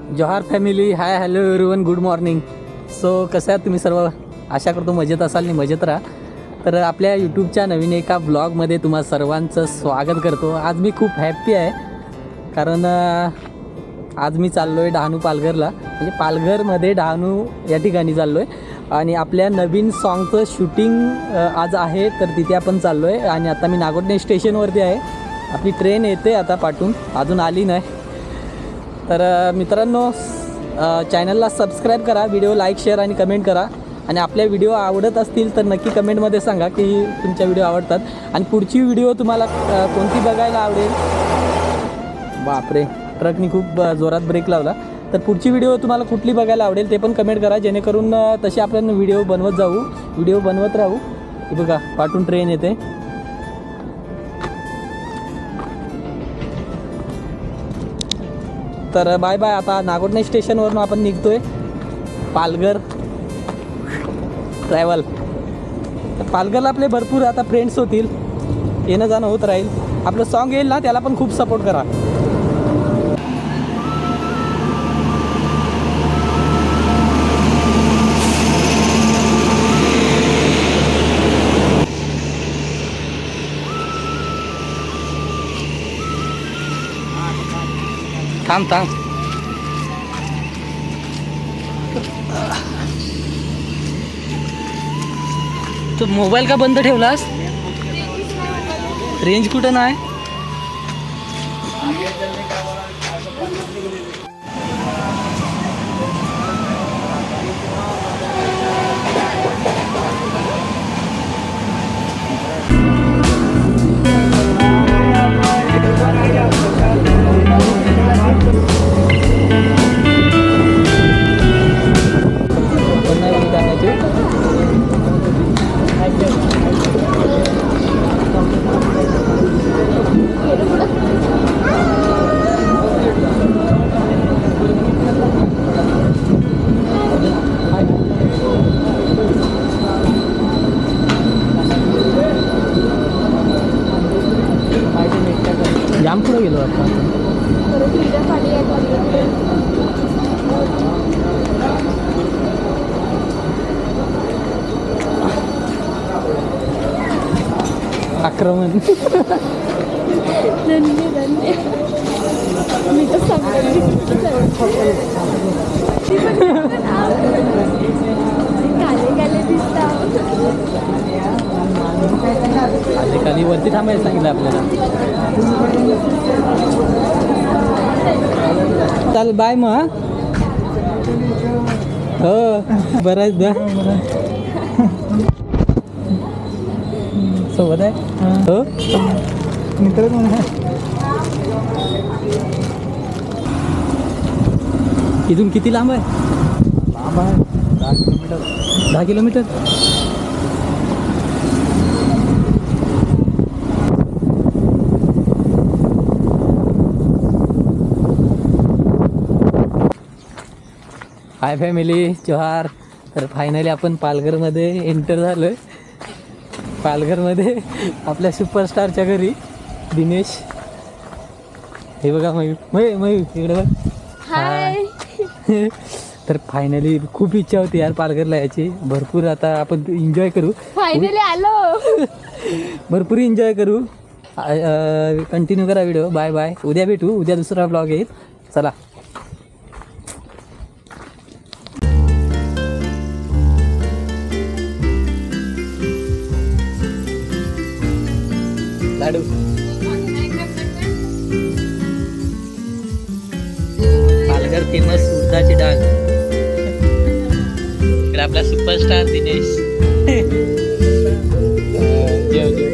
जोहार family, hi hello everyone, good morning. So कसं आहे तुम्ही सर्व? आशा करतो मजेत असाल आणि मजेत राहा. तर आपल्या यूट्यूबच्या नवीन एका ब्लॉगमध्ये तुम्हा सर्वांचं स्वागत करतो. आज मी खूप हॅप्पी आहे कारण आज मी चाललो आहे डहाणू पालघरला, म्हणजे पालघरमध्ये डहाणू या ठिकाणी चाललो आहे आणि आपल्या नवीन सॉन्गचं शूटिंग आज आहे. तर तिथे आपण चाललो आहे आणि आता मी नागोठणे स्टेशनवरती आहे. आपली ट्रेन येते आता पाठून, अजून आली नाही. तर मित्रांनो, चॅनलला सबस्क्राईब करा, व्हिडिओ लाईक शेअर आणि कमेंट करा. आणि आपल्या व्हिडिओ आवडत असतील तर नक्की कमेंटमध्ये सांगा की तुमच्या व्हिडिओ आवडतात आणि पुढची व्हिडिओ तुम्हाला कोणती बघायला आवडेल. बापरे, ट्रकनी खूप जोरात ब्रेक लावला. तर पुढची व्हिडिओ तुम्हाला कुठली बघायला आवडेल ते पण कमेंट करा, जेणेकरून तसे आपण व्हिडिओ बनवत जाऊ, व्हिडिओ बनवत राहू. हे बघा, पाठून ट्रेन येते. तर बाय बाय. आता नागोठणे स्टेशनवरून आपण निघतोय पालघर ट्रॅव्हल. तर पालघरला आपले भरपूर आता फ्रेंड्स होतील, येणं जाणं होत राहील. आपलं सॉन्ग येईल ना, त्याला पण खूप सपोर्ट करा. थांब थांब. तू मोबाईल का बंद ठेवलास? रेंज कुठं नाही? जाम पुढे गेलो आता. आक्रमण. मी तर खाली वरती थांबायला सांगितलं आपल्याला. चाल बाय मग. हो बरं द्या सोबत आहे. हो मित्र कोण आहे? इथून किती लांब आहे? लांब आहे 10 किलोमीटर. 10 किलोमीटर. हाय फॅमिली, जोहार. तर फायनली आपण पालघरमध्ये एंटर झालो आहे. पालघरमध्ये आपल्या सुपरस्टारच्या घरी दिनेश. हे बघा मयूर, मयूर इकडे बघ. हाय. तर फायनली खूप इच्छा होती यार पालघरला यायची. भरपूर आता आपण एन्जॉय करू. फायनली आलो. भरपूर एन्जॉय करू. कंटिन्यू करा व्हिडिओ. Bye bye. उद्या भेटू. उद्या दुसरा ब्लॉग येईल. चला. लाडू. पालघर फेमस उडदाची डाळ. इकडे आपला सुपरस्टार दिनेश. जेव जेव.